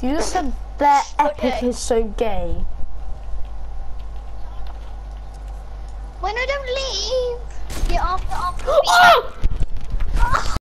You just said their epic Okay. is so gay. When I don't leave. Yeah, after Oh!